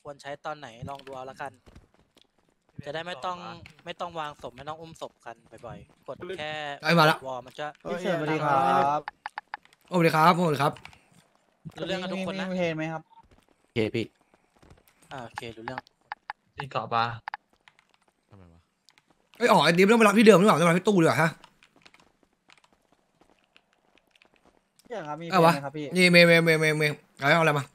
ควรใช้ตอนไหนลองดูเอาละกัน จะได้ไม่ต้องวางศพไม่ต้องอุ้มศพกันบ่อยๆกดแค่ได้มาละวอลมันจะพี่เฉินสวัสดีครับสวัสดีครับสวัสดีครับรู้เรื่องกันทุกคนนะมีเพลงไหมครับโอเคพี่โอเครู้เรื่องที่เกาะปลาทำไมวะไอ้ยอ๋อไอ้ดิฟต้องไปรับที่เดิมหรือเปล่าต้องไปรับที่ตู้ดีกว่าฮะพี่เฉินครับมีเพลเอางวะไหมครับพี่นี่เมย์เอาอะไรมา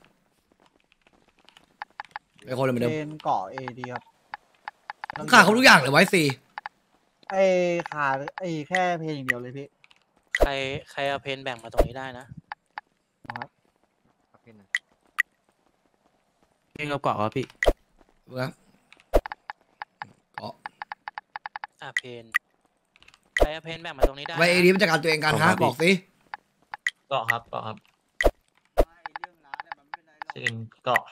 ไอ้คนเลยเหมือนเดิมเพลงเกาะเอดีครับขาดเขาทุกอย่างเลยไว้ซีไอ้ขาดไอ้แค่เพลงอย่างเดียวเลยพี่ใครเอาเพนแบ่งมาตรงนี้ได้นะเพลงกับเกาะครับพี่เบื่อเกาะเพนใครเอาเพนแบ่งมาตรงนี้ได้นะไว้ไอ้ดิฟจัดการตัวเองกันฮะบอกสิเกาะครับเกาะครับเชิงเกาะ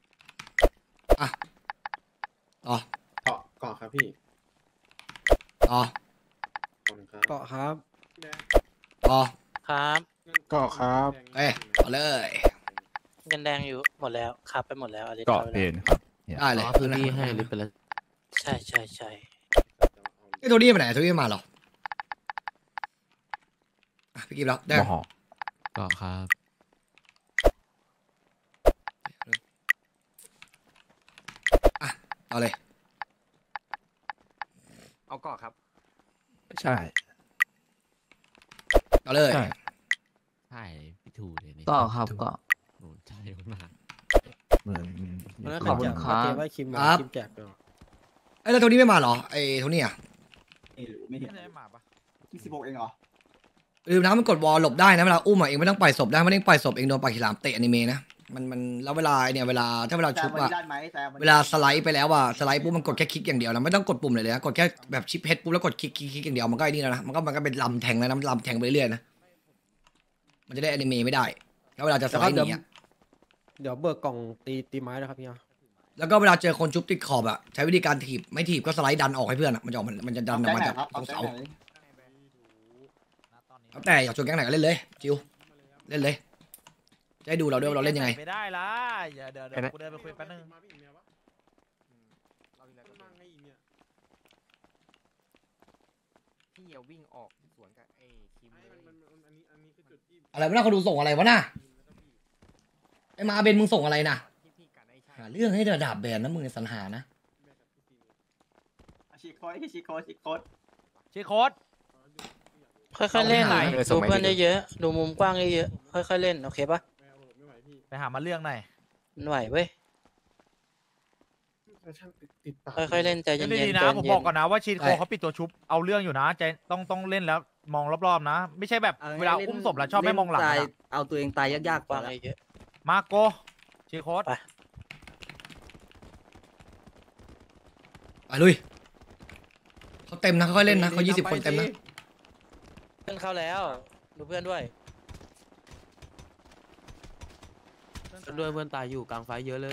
ต่อเกาะครับพี่ต่อขอบคุณครับเกาะครับต่อครับเกาะครับเอ้ยเอาเลยเงินแดงอยู่หมดแล้วครับไปหมดแล้วอะไรเกาะเพนครับได้เลยพื้นที่ให้หรือเป็นอะไรใช่ไอ้โทนี่ไปไหนโทนี่มาเหรออ่ะพี่กิฟต์แล้วได้มหอเกาะครับเอาเลยเอาเกาะครับใช่เอาเลยใช่ใช่พี่ถูเลยนี่ก็ครับก็โอ้ใช่มากเหมือนขอบคุณครับครับไอ้แล้วโทนี่ไม่มาเหรอไอ้โทนี่อ่ะไม่เห็นที่16เองเหรอลืมนะมันกดวอลหลบได้นะเวลาอุ้มอ่ะเองไม่ต้องปล่อยศพได้ไม่ต้องปล่อยศพเองโดนปากฉลามเตะอนิเมะนะมันแล้วเวลาเนี่ยเวลาถ้าเวลาชุบอ่ะได้ไหมแต่เวลาสไลด์ไปแล้วอ่ะสไลด์ปุ๊บมันกดแค่คลิกอย่างเดียวนะไม่ต้องกดปุ่มเลยนะกดแค่แบบชิปเฮดปุ๊บแล้วกดคลิกอย่างเดียวมันก็ไอ้นี่แล้วนะมันก็เป็นลำแทงแล้วนะลำแทงไปเรื่อยๆนะมันจะได้อนิเมะไม่ได้แล้วเวลาจะสไลด์หนีอ่ะเดี๋ยวเบิกกล่องตีไม้นะครับพี่แล้วก็เวลาเจอคนชุบติดขอบอ่ะใช้วิธีการถีบไม่ถีบก็สไลด์ดันออกให้เพื่อนอ่ะมันจะออกมันจะดันออกมาจากตรงเสาแล้วแต่อยากชวนแก๊งไหนก็เล่นเลยจิวเล่นเลยจะให้ดูเราด้วยว่าเราเล่นยังไงไม่ได้ละอย่าเดี๋ยวกูเดินไปคุยแป๊บนึงพี่อย่าวิ่งออกสวนกับไอ้คิมเลยอะไรวะน่าเขาดูส่งอะไรวะน่ะไอ้มาเบนมึงส่งอะไรน่ะหาเรื่องให้ดาบแบนนะมึงในสัญหานะฉีกโค้ดฉีกโค้ดชื่อโค้ดค่อยๆเล่นดูเพื่อนเยอะๆดูมุมกว้างเยอะๆค่อยๆเล่นโอเคปะไปหามาเรื่องหน่อยมันไหวเว้ยค่อยๆเล่นใจเย็นเล่นๆดีๆนะใจผมเย็บอกนก่อนนะว่าชีนโคเขาปิดตัวชุบเอาเรื่องอยู่นะใจต้องเล่นแล้วมองรอบๆนะ ไม่ใช่แบบเวลาอุ้มศพแล้วชอบไม่มองหลังเอาตัวเองตายยากๆกก่อว้าน งละเยอะมาโกชีโค้ดไปไปลุยเขาเต็มนะค่อยๆเล่นนะเขา20 คนเต็มนะเพื่อนเข้าแล้วดูเพื่อนด้วยด้วยเพื่อนตายอยู่กลางไฟเยอะเลย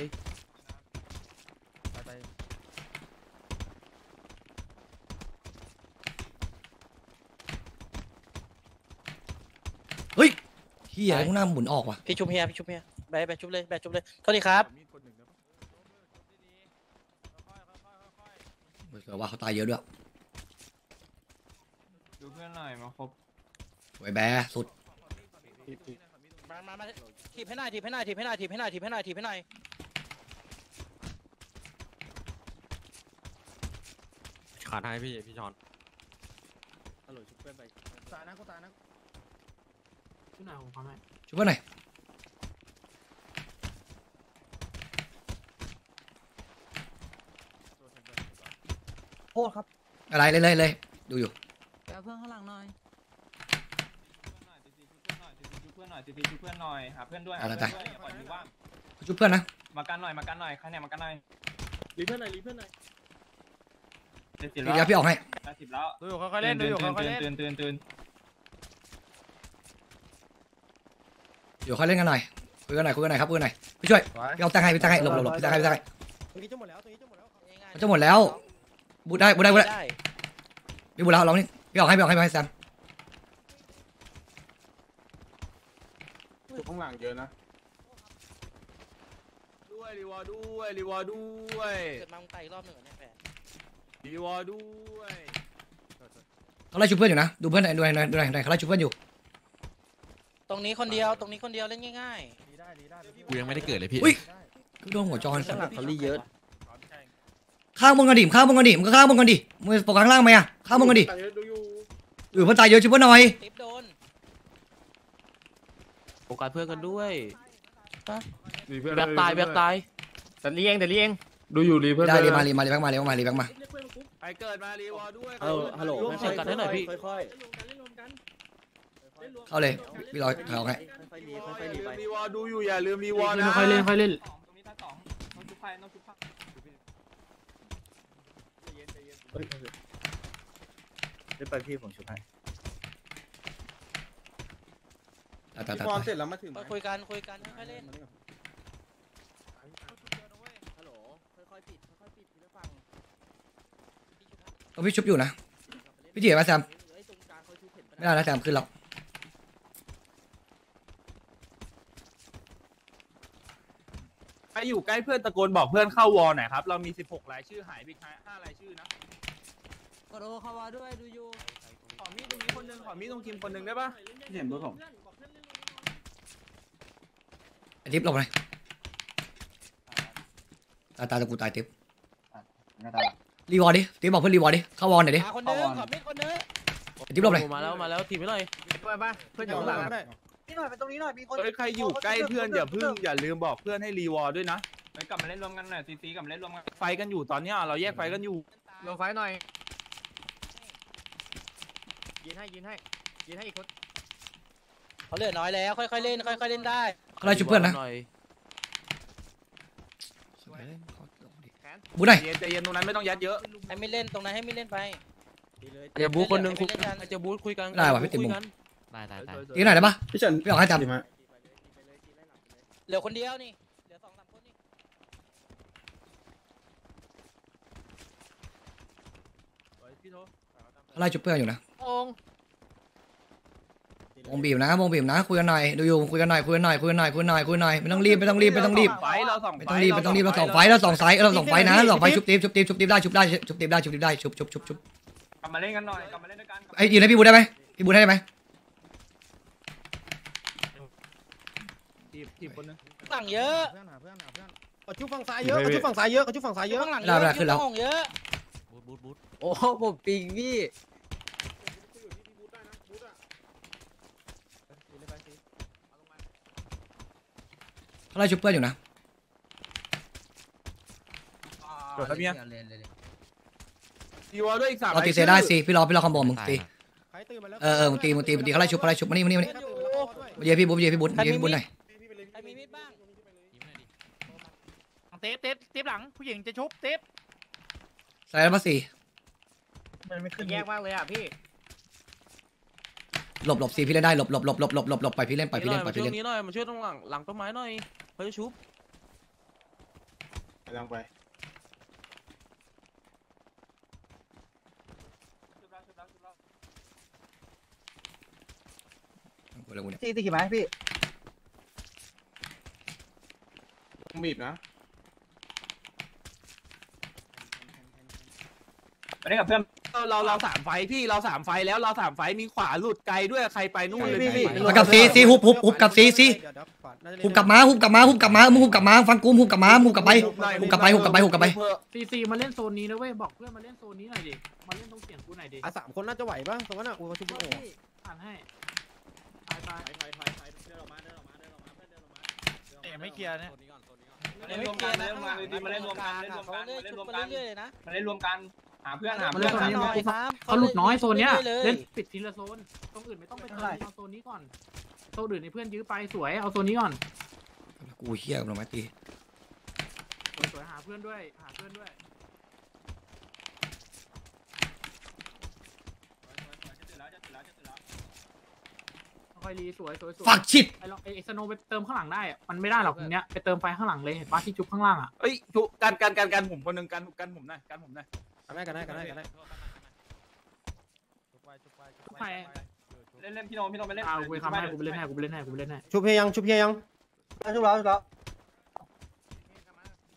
เฮ้ยเฮียข้างหน้าหมุนออกว่ะพี่ชุบเฮียไปชุบเลยเท่านี้ครับเหมือนกับว่าเขาตายเยอะด้วยดูเพื่อนหน่อยมาครบไว้แบสุดมาถีบให้หน่อยขาดให้พี่ชอนตายนะกูตายนะช่วยเพื่อนหน่อยโทษครับอะไรเลยดูอยู่เดี๋ยวเพื่อนข้างหลังหน่อยเพื่อนหน่อยเพื่อนหน่อยหาเพื่อนด้วยอะไรหาไปเพื่อนด้วยอย่าปล่อยมือว่างช่วยเพื่อนนะมากันหน่อยใครเนี่ยมากันหน่อยรีเพื่อนหน่อย 70 เดี๋แล้วยวพี่ออกให้ 80แล้วดูอยู่ค่อยๆเล่นดูอยู่ค่อยๆเล่นตื่นอยู่ค่อยเล่นกันหน่อยคุยกันหน่อยครับคุยกันหน่อยพี่ช่วยพี่เอาแตงให้หลบพี่แตงให้ตรงนี้จะหมดแล้วมันจะหมดแล้วบูได้พี่บูแล้วลองนี่พี่ออกให้แซมข้างหลังเยอะนะด้วยดิวอร์ด้วยรีวอร์ด้วยเกิดมามึงไปอีกรอบหนึ่งเหรอเนี่ยแฟนรีวอร์ด้วยเขาไล่ชุบเพื่อนอยู่นะดูเพื่อนหน่อยดูหน่อยดูหน่อยเขาไล่ชุบเพื่อนอยู่ตรงนี้คนเดียวตรงนี้คนเดียวเล่นง่ายกูยังไม่ได้เกิดเลยพี่อุ้ยโดนหัวจอนข้างหลังเขาลีเยอะข้างบนกันดิข้างบนกันดิมึงก็ข้างบนกันดิมึงโฟกัสข้างล่างไหมอะข้างบนกันดิดูอยู่เพื่อนตายเยอะชุบเพื่อนหน่อยๆติ๊บโดนโฟกัสเพื่อนกันด้วยรีเพื่อนแบกตายแบกตายแต่เลี้ยงแต่เลี้ยงดูอยู่รีเพื่อนได้รีมารีมารีแบงค์มารีแบงค์มารีแบงค์มาใครเกิดมารีวอร์ด้วยฮัลโหลเสียงกันให้หน่อยพี่ค่อยเข้าเลยพี่รอยถอยออกให้ๆค่อยๆลีค่อยๆลีไปรีวอร์ดูอยู่อย่าลืมรีวอร์นะค่อยเล่นตรงนี้ท่าสองน้องชุบไฟน้องชุบไฟได้ไปพี่ผมชุบให้ตายพอเสร็จแล้วมาถึงคุยกันค่อยๆเล่นฮัลโหลค่อยๆปิดค่อยๆปิดทีละฝั่งต้องพี่ชุบอยู่นะพี่เจี๋ยมาแซมไอ้ตรงกลางเขาชุบเห็นปะไม่ได้นะแซมขึ้นแล้วใครอยู่ใกล้เพื่อนตะโกนบอกเพื่อนเข้าวอลหน่อยครับเรามี16รายชื่อหายไป5รายชื่อนะกดโอเข้ามาด้วยดูอยู่ขอมีดตรงนี้คนนึงขอมีดตรงคิมคนนึงได้ปะเห็นด้วยผมไอ้ทิปหลบหน่อยตายตะกูตายทิปรีวอร์ดิทิปบอกเพื่อนรีวอร์ดิเข้าวอร์หน่อยดิหาคนเดิมขอมีดคนเดิมไอ้ทิปหลบหน่อยมาแล้วทีมไม่หน่อยเพื่อนปะเพื่อนอยู่ข้างหลังนี่หน่อยไปตรงนี้หน่อยมีคนเฮ้ยใครอยู่ใกล้เพื่อนอย่าลืมบอกเพื่อนให้รีวอร์ด้วยนะไปกลับมาเล่นรวมกันหน่อยซีกลับมาเล่นรวมกันไฟกันอยู่ตอนเนี้ยเราแยกไฟกันอยู่ลงไฟหน่อยยืนให้อีกคนเขาเหลือน้อยแล้วค่อยๆเล่นเล่นได้เขาไล่ชุบเพื่อนนะหอยบูหน่อยใจเย็นตรงนั้นไม่ต้องยัดเยอะให้ไม่เล่นตรงนั้นให้ไม่เล่นไปอย่าบูคนนึงไม่เล่นกันจะบูคุยกันได้ว่ะพี่ติ๋มคุมุยมกันตายตีหน่อยได้ปะพี่เฉินพี่ออกให้จำดีไหมเหลือคนเดียวนี่เหลือ2-3คนนี่เขาไล่ชุบเพื่อนอยู่นะโองวงบีบนะวงบีบนะคุยกันหน่อยดูอยู่คุยกันหน่อยไม่ต้องรีบไฟเราสองไม่ต้องรีบเราสองไฟเราสองไฟนะสองไฟชุบตีบได้ชุบชุบกลับมาเล่นกันหน่อยกลับมาเล่นด้วยกันไอ้ยืนให้พี่บูได้ไหมพี่บูได้ไหมทีมคนนึงหลังเยอะเขาชุบฝั่งซ้ายเยอะเขาชุบฝั่งซ้ายเยอะข้างหลังเยอะขึ้นแล้วเยอะบูทโอ้ผมปิงพี่เขาไล่ชุบเพื่อนอยู่นะจบแล้วเมียรีวอร์ด้วยอีก3 เราตีเซได้สิพี่รอคอมโบมึงตีมึงตีเขาไล่ชุบมานี่มาเยียพี่บุ๊พี่บุ๊หน่อยใครมีมีดบ้างเต๊บหลังผู้หญิงจะชุบเต๊บใส่แล้วมาสี่มันไม่ขึ้นแยกมากเลยอ่ะพี่หลบสี่พี่เล่นได้หลบไปพี่เล่นมาช่วยนี้หน่อยมาช่วยตรงหลังต้นไม้หน่อยเขาจะชุบกำลังไปตีกี่ไม้พี่ต้องบีบนะไปเล่นกับเพื่อนเรา3 ไฟพี่เรา3 ไฟแล้วเรา3 ไฟมีขวาหลุดไกลด้วยใครไปนู่นเลยแล้วกับซีฮุบกับซีฮุบกลับมามึงฮุบกลับมาฟังกูฮุบกลับไปซีมาเล่นโซนนี้นะเว้ยบอกเพื่อนมาเล่นโซนนี้หน่อยดิมาเล่นตรงเสียงกูหน่อยดิ 3 คนน่าจะไหวป่ะตรงนั้นอ่ะกูชุบโอ้อ่านให้ไปเอ๋ไม่เคลียร์เนี่ยมาเล่นรวมกันมาเล่นรวมกันเขาเล่นชุบไปเรื่อยๆนะมาเล่นรวมกันหาเพื่อนหน่อยครับเขาหลุดน้อยโซนเนี้ยเลยเล่นปิดทีละโซนตรงอื่นไม่ต้องไปเติมเอาโซนนี้ก่อนโซนอื่นในเพื่อนยื้อไปสวยเอาโซนนี้ก่อนกูเฮี้ยกับเราไหมตีสวยหาเพื่อนด้วยค่อยรีสวยฝักชิดไอ้สโนไปเติมข้างหลังได้มันไม่ได้หรอกตรงเนี้ยไปเติมไฟข้างหลังเลยเห็นปะที่จุบข้างล่างอ่ะเอ้ยชุบกันผมคนนึงกันผมหน่อยกันได้ใครเล่นพี่โนไปเล่นกูไปทำให้กูไปเล่นให้ชุบเพียยังชุบแล้ว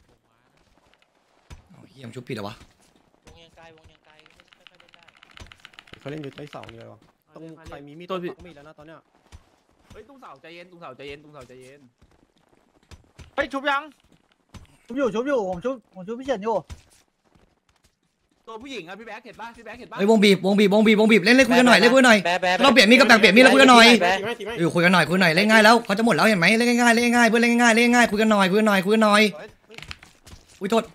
เฮียมนชุบผิดเหรอวะวงยังไกลวงยังไกลค่อยๆเล่นได้เขาเล่นอยู่ใต้เสาเลยวะต้องใครมีมีดตัวพี่ต้องมีดแล้วนะตอนเนี้ยเฮ้ยตุ้งเสาใจเย็นตุ้งเสาใจเย็นตุ้งเสาใจเย็นเฮ้ยชุบยังชุบอยู่ผมชุบพี่เฉินอยู่ตัวผู้หญิงอะพี่แบ๊กเห็นป่ะพี่แบ๊กเห็นป่ะเฮ้ยวงบีบเล่นคุยกันหน่อยเล่นคุยกันหน่อยแบะแบะเราเปลี่ยนมีดกับแต่งเปลี่ยนมีดแล้วคุยกันหน่อยแบะคุยกันหน่อยเล่นง่ายแล้วเขาจะหมดแล้วเห็นไหมเล่นง่ายเพื่อนเล่นง่ายคุยกันหน่อยอุ้ยโทษ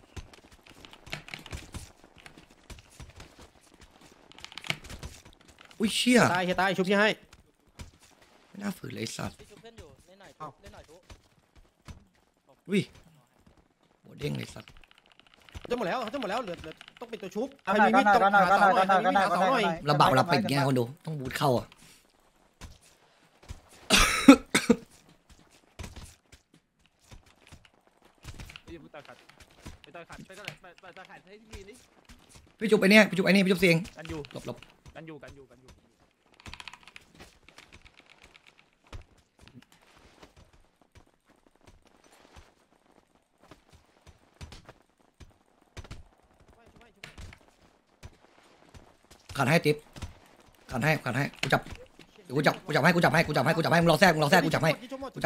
อุ้ยเชี่ยตายเฮียตายชุบพี่ให้ไม่น่าฝืนเลยไอ้สัตว์ชุบเพื่อนอยู่เล่นหน่อยเอ้าเล่นหน่อยทุกอุ้ยโหเด้งเลยสัตว์จะหมดแล้วเหลือต้องเป็นตัวชุบก็หน่อยก็หน่อยก็หน่อยก็หน่อยก็หน่อยก็หน่อยก็หน่อยลำบากเวลาปิดแง่คนดูต้องบูทเข้าอ่ะอย่าพูดต่อยขัดไปต่อยขัดไปต่อยขัดให้ทีนี้พี่จุบไอ้นี่พี่จุบเสียงกันอยู่หลบกันอยู่ขันให้ติ๊บขันให้กูจับให้มึงรอแทรกกูจับให้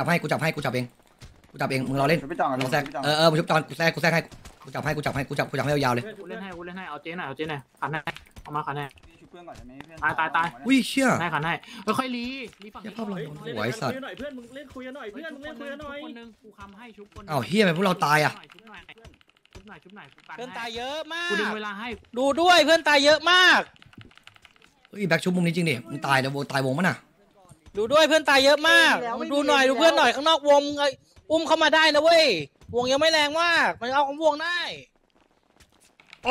มึงรอเล่นพี่จ่องรอแทรกมึงชุบจอนกูแทรกให้กูจับให้ยาวๆเลยกูเล่นให้เอาเจ๊หน่อยขันให้เอามาขันให้เพื่อนก่อนจะไม่เพื่อนตายอุ้ยเชี่ยให้ขันให้ค่อยๆรีฝั่งอย่านี้ภาพเราสวยสัตว์หน่อยเพื่อนมึงเล่นคุยกันหน่อยเพื่อนมึงเล่นคุยกันหน่อยคนนึงกูคำให้ชุบคนอ้าวเฮียทำไมพวกเราตายอ่ะชุบหน่อยกูกันเพื่อนตายเยอะมากกูดึงเวลาให้ดูด้วยเพื่อนตายเยอะมากเฮ้ยแบ็คชุบมุมนี้จริงดิมึงตายแล้วตายวงมั้ยน่ะดูด้วยเพื่อนตายเยอะมากดูหน่อยดูเพื่อนหน่อยข้างนอกวงเอ้ยอุ้มเข้ามาได้นะเว้ยวงยังไม่แรงมากมันเอาของวงได้โอ้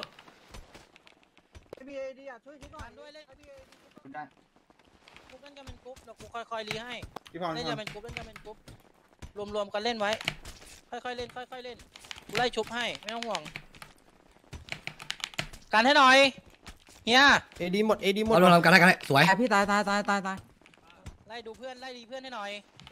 พี่ดีอ่ะช่วยชุบหน่อยด้วยเล่นได้กรุ๊ปเล่นกันเป็นกรุ๊ปเดี๋ยวกูค่อยๆรีให้พี่พรเล่นกันเป็นกรุ๊ปรวมๆกันเล่นไว้ค่อยๆเล่นกูไล่ชุบให้ไม่ต้องห่วงกันให้หน่อยเฮียเอดีหมดเอาลงกันได้สวยพี่ตายไล่ดูเพื่อนไล่ดีเพื่อนให้หน่อย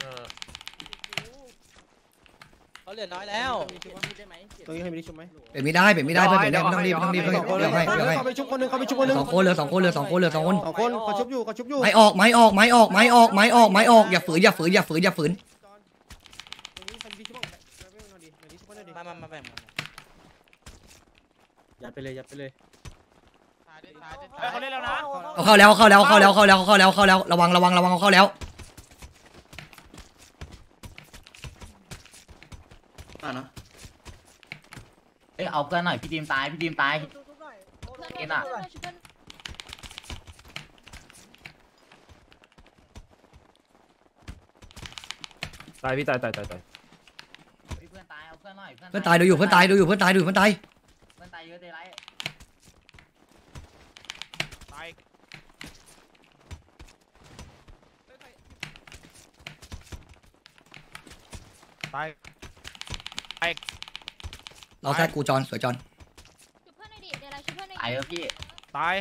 เขาเหลือน้อยแล้วตรงนี้ให้มีชุบไหมเป็นไม่ได้เพื่อนไม่ต้องรีบเดี๋ยวให้เขาไปชุบคนนึงสองคนเหลือสองคนสองคนเขาชุบอยู่ไม้ออกอย่าฝืนตรงนี้ใครมีชุบบ้างมาแบ่งยัดไปเลยเขาเล่นแล้วนะเอาเข้าแล้วระวังเอาเข้าแล้วเอ้ยเอาเพื่อนหน่อยพี่ดีมตายเอ็นอ่ะตายพี่ตายเพื่อนตายเอาเพื่อนหน่อยเพื่อนตายดูอยู่เพื่อนตายเพื่อนตายเยอะเดไรตายเราแทรกกูจอนสวยจอนชุบเพื่อนหน่อยดิเดี๋ยวเราชุบเพื่อนหน่อยตายเยอะพี่ตาย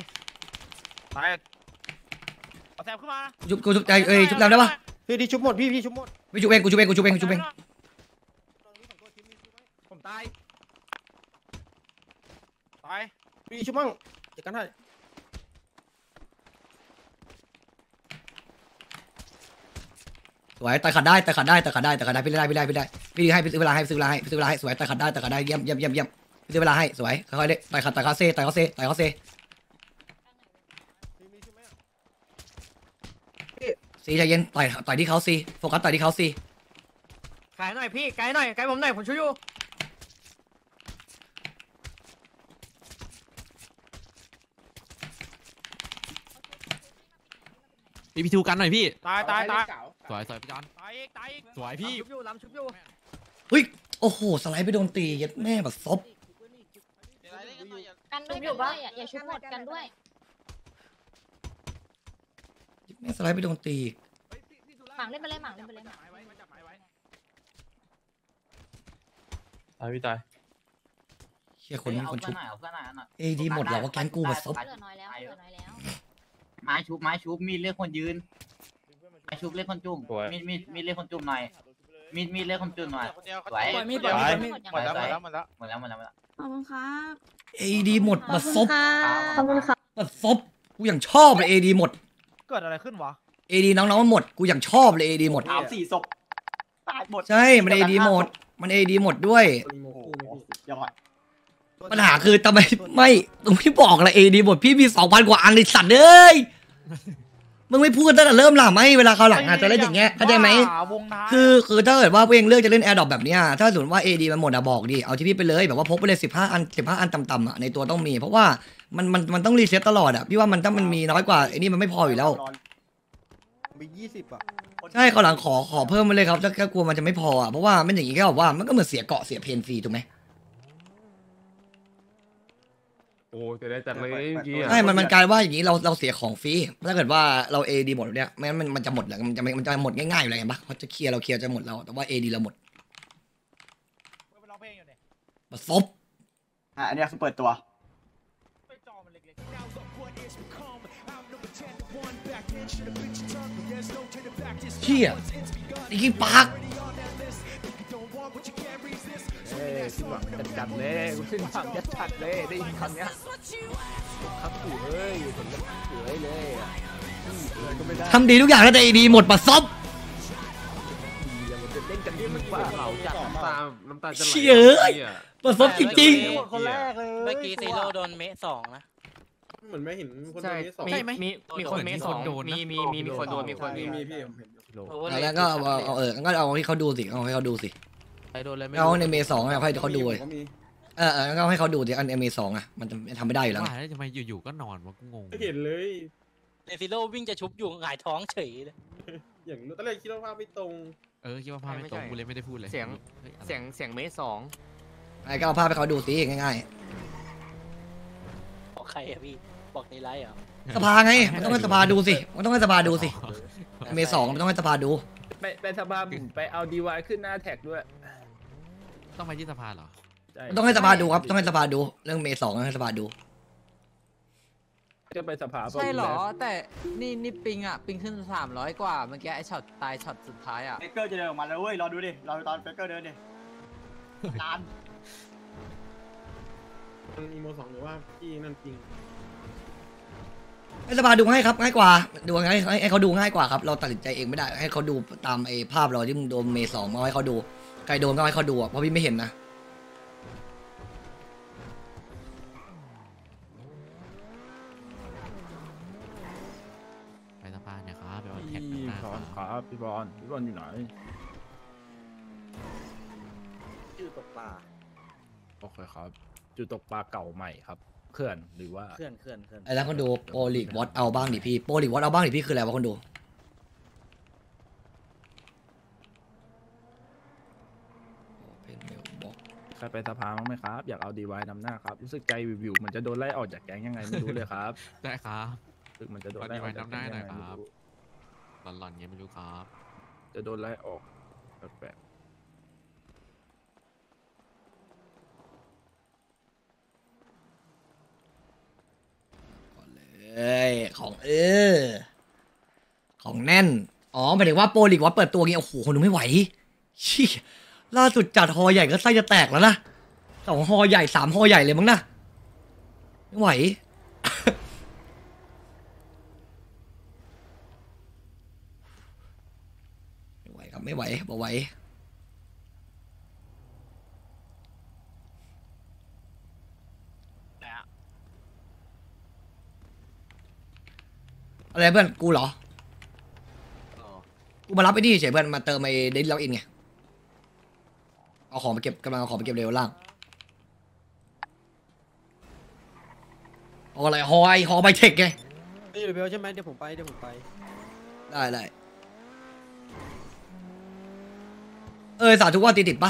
เอาแซมขึ้นมากูชุบชุบได้ปะพี่ชุบหมดพี่ชุบหมดไม่ชุบเองกูชุบเองผมตายพี่ชุบบ้างจัดการให้สวยตายขัดได้พี่ได้พี่ให้ซื้อเวลาให้สวยตายขัดได้เยี่ยมซื้อเวลาให้สวยค่อยๆเล่นตายขัดตายเขาเซซีใจเย็นต่อยที่เขาซีโฟกัสต่อยที่เขาซีไกลหน่อยพี่ไกลผมหน่อยผมช่วยอยู่พี่ทูกันหน่อยพี่ตายสวยพี่จอนตายอีกสวยพี่ชุบอยู่ล้ำชุบอยู่เฮ้ยโอ้โหสไลด์ไปโดนตียัดแม่แบบซบกันด้วยอย่าชุบหมดกันด้วยแม่สไลด์ไปโดนตีหมังเล่นไปเลยหมังตายพี่ตายเชี่ยคนมีเอาคนเพื่อชุนบหน่อยเอาเพื่อนหน่อยเอดีหมดแล้วว่าแกนกูแบบซบเหลือน้อยแล้วไม้ชุบมีดเลือกคนยืนไม้ชุบเลือกคนจุ่มมีดเลือกคนจุ่มหน่อยมีดเลือกคนจุ่มหน่อยสวยมีดหมดแล้วขอบคุณครับ AD หมดบัดซบขอบคุณครับบัดซบกูอย่างชอบเลย AD หมดเกิดอะไรขึ้นวะ AD น้องๆหมดกูอย่างชอบเลย AD หมด 3-4 ศพตายหมดใช่มัน AD หมดมัน AD หมดด้วยโอ้โหยอดปัญหาคือทำไมไม่ตรงที่บอกละ AD หมดพี่มี 2,000 กว่าอันเลยสัตว์เอ้ยมึงไม่พูดตั้งแต่เริ่มล่ะไม่เวลาเขาวหลังอาจจะเล่นอย่างเงี้ยเข้าใจไหมวงท้ายคือถ้าเกิดว่าเองเลือกจะเล่นแอร์ดรอปแบบเนี้ยถ้าสมมติว่า AD มันหมดอะบอกดิเอาที่พี่ไปเลยแบบว่าพกไปเลย15 อันต่ำๆอะในตัวต้องมี เพราะว่ามันต้องรีเซ็ตตลอดอะพี่ว่ามันถ้ามันมีน้อยกว่าไอ้นี่มันไม่พออยู่แล้วมี20 อ่ะใช่เขาวหลังขอเพิ่มมาเลยครับถ้ากลัวมันจะไม่พออะเพราะว่ามันอย่างงี้ก็แบบว่ามันก็เหมือนเสียเกาะเสียเพนฟรีถูกไหมโอ้แต่ได้จัดเลยเมื่อกี้อะใช่มันกลายว่าอย่างนี้เราเสียของฟรีถ้าเกิดว่าเรา AD หมดเนี่ยไม่งั้นมันจะหมดเลยมันจะหมดง่ายๆอยู่เลยไงปะเขาจะเคลียร์เราเคลียร์จะหมดแล้วแต่ว่า AD เราหมดไปร้องเพลงอยู่เนี่ยบัดซบอันนี้คือเปิดตัวไปจอมันเล็กเชี่ยนี่กี่ปากสิ้นหวังจัดเลยกูสิ้นหวังจัดเลยได้ยินคำเนี้ยครับปู่เอ้ยผมจะเฉยเลยอะก็ไม่ได้ทำดีทุกอย่างแล้วแต่ AD หมดบัดซบมันจะเล่นกันที่มันว่าเราจัดน้ำตาจะไหลเชี่ยเอ้ยบัดซบจริงคนแรกเลยเมื่อกี้ซีโร่โดนเมะสองนะเหมือนไม่เห็นคนใช่นี้สองมีคนเมสองมีคนโดนมีคนมีพี่ผมเห็นๆแล้วก็ก็เอาให้เขาดูสิเอาให้เขาดูสิใครโดนอะไรไม่เอารู้ในเมย์2เอาให้เขาดูเลยก็มีก็ให้เขาดูสิอันเมย์2อะมันทำไม่ได้อยู่แล้วว่าแล้วทำไมอยู่ๆก็นอนวะกูงงไม่เห็นเลยเดซิโร่วิ่งจะชุบอยู่หงายท้องเฉยเลยอย่างตอนแรกคิดว่าภาพไม่ตรงคิดว่าภาพไม่ตรงกูเลยไม่ได้พูดเลยเสียงฮ้อะไรเสียงเมสสองไอ้ก็เอาภาพให้เขาดูสิง่ายบอกใครอะพี่บอกในไลฟ์เหรอๆสภาไงมันต้องให้สภาดูสิมันต้องให้สภาดูสิเมย์2มันต้องให้สภาดูไปสภาผมไปเอาดีวายขึ้นหน้าแท็กด้วยต้องไปที่สภาเหรอต้องให้สภาดูครับต้องให้สภาดูเรื่องเมย์2ให้สภาดูจะไปสภาใช่เหรอ แต่นี่ปิงอ่ะปิงขึ้น300กว่าเมื่อกี้ไอช็อตตายช็อตสุดท้ายอ่ะเฟกเกอร์จะเดินออกมาแล้วเว้ย รอดูดิ รอตอนเฟกเกอร์เดินดินานมันอีโมสองหรือว่าพี่นั่นจริงให้สภาดูให้ครับง่ายกว่าดูให้เขาดูง่ายกว่าครับเราตัดสินใจเองไม่ได้ให้เขาดูตามไอ้ภาพเราที่มึงโดนเมย์2มาให้เขาดูใครโดนก็ให้เขาดูเพราะพี่ไม่เห็นนะไปสภาเนี่ยครับไปเอาแท็กหน้าครับพี่บอลอยู่ไหนชื่อตกปลาโอเคครับจุดตกปลาเก่าใหม่ครับเขื่อนหรือว่าเคลื่อนไอ้แล้วคนดูโปรลีกวอตเอาบ้างดิพี่โปรลีกวอตเอาบ้างดิพี่คืออะไรวะคนดูบอกใครไปสภาบ้างไหมครับ อยากเอาดีวายนำหน้าครับ รู้สึกใจวิวๆเหมือนจะโดนไล่ออกจากแก๊งยังไงไม่รู้เลยครับได้ครับรู้สึกเหมันจะโดนไล่ออกจากแก๊งยังไงไม่รู้หลอนๆเงี้ยไม่รู้ครับจะโดนไล่ออกแปลกเอ้ยของของแน่นอ๋อหมายถึงว่าโปรลีกวอตเปิดตัวงี้โอ้โหคนดูไม่ไหวชี้ล่าสุดจัดฮอใหญ่ก็ไส้จะแตกแล้วนะ2 ฮอใหญ่3 ฮอใหญ่เลยมั้งนะไม่ไหว ไม่ไหวครับไม่ไหวบ่ไหวอะไรเพื่อนกูเหรอกูมารับไอ้นี่เฉยเพื่อนมาเติมไอ้เดลิล็อกอินไงเอาของไปเก็บกำลังเอาของไปเก็บเร็วล่างเอาอะไรฮอไบเทคไงนี่อยู่เบลใช่ไหมเดี๋ยวผมไปได้สาธุว่าติดปะ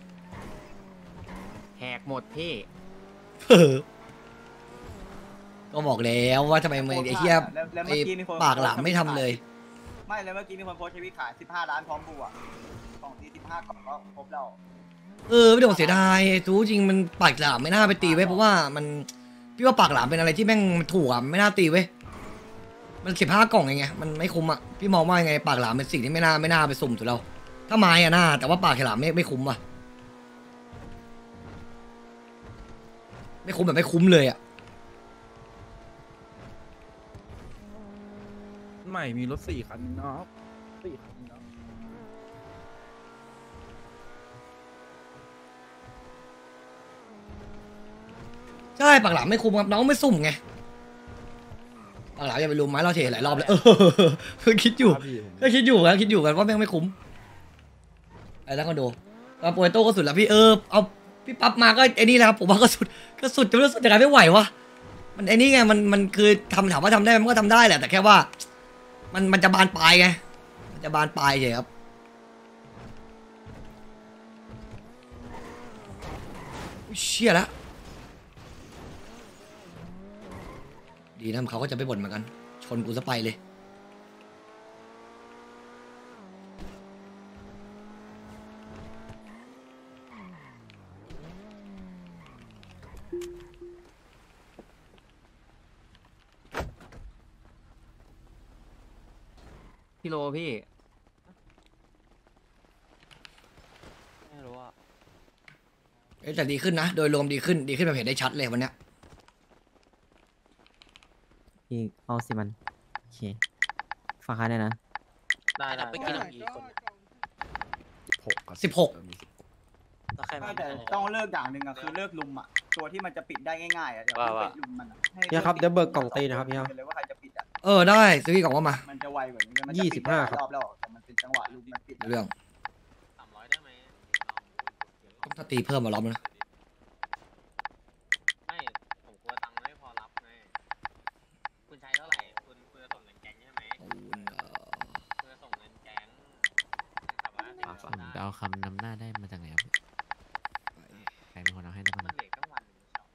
แหกหมดพี่ก็บอกแล้วว่าทำไมมึงไอ้เหี้ยแล้วไอ้เมื่อกี้มีคนปากหลามไม่ทำเลยไม่แล้วเมื่อกี้มีคนโพสต์ชีวิตขาย15 ล้านพร้อมบัวกล่องที่15กล่องก็ครบแล้วไม่ต้องเสียดายทูจริงมันปากหลามไม่น่าไปตีไว้เพราะว่ามันพี่ว่าปากหลามเป็นอะไรที่แม่งมันถูกอ่ะไม่น่าตีไว้มัน15 กล่องไงมันไม่คุ้มอ่ะพี่มองว่าไงปากหลามเป็นสิ่งที่ไม่น่าไปสุ่มถูกแล้วถ้าไม้อ่ะน่าแต่ว่าปากหลามไม่คุ้มอ่ะไม่คุ้มแบบไม่คุ้มเลยอ่ะใหม่มีรถ4 คันเนาะ4 คันเนาะใช่ปากหลามไม่คุ้มครับน้องไม่สุ่มไงปากหลามอย่าไปรุมไม้เราเทหลายรอบแล้วคิดอยู่ก็คิดอยู่กันว่าแม่งไม่คุ้มไอ้แล้วก็ดูโปรโตก็สุดแล้วพี่เอาพี่ปั๊บมาก็ไอ้นี่แหละครับผมว่าก็สุดจะรู้สึกยังไงไม่ไหววะมันไอ้นี่ไงมันคือถามว่าทำได้มันก็ทำได้แหละแต่แค่ว่ามันจะบานปลายไงมันจะบานปลายเฉยครับเชี่ยแล้วดีนะเขาก็จะไม่บ่นเหมือนกันชนกูซะไปเลยพี่โลพี่แต่ดีขึ้นนะโดยรวมดีขึ้นแบบเห็นได้ชัดเลยวันเนี้ยพี่เอาสิมันโอเคฝากค่าได้นะได้ไปกินอีกคน 16 แต่ต้องเลิกอย่างหนึ่งอะคือเลิกลุมอะตัวที่มันจะปิดได้ง่ายๆอะอย่าไปลุมมันอะเนี่ยครับเดี๋ยวเบิกกล่องตีนะครับพี่ครับเลยว่าใครจะปิดอะได้ซื้อพี่กล่องว่ามามันจะไวกว่านี้มันจะปิดได้หลายรอบแล้วแต่มันเป็นจังหวะลุมมันปิดเรื่อง 300ได้ไหมต้องถ้าตีเพิ่มมาล้อมนะไม่ผมกลัวตังค์ไม่พอรับไงคุณใช้เท่าไหร่คุณจะส่งเงินแก๊งใช่ไหมคุณจะส่งเงินแก๊งแต่ว่าผมจะเอาคำนำหน้าได้มาจากไหนครับใครเป็นคนเอาให้ได้บ้างมันเหลือตั้งวันหนึ่ง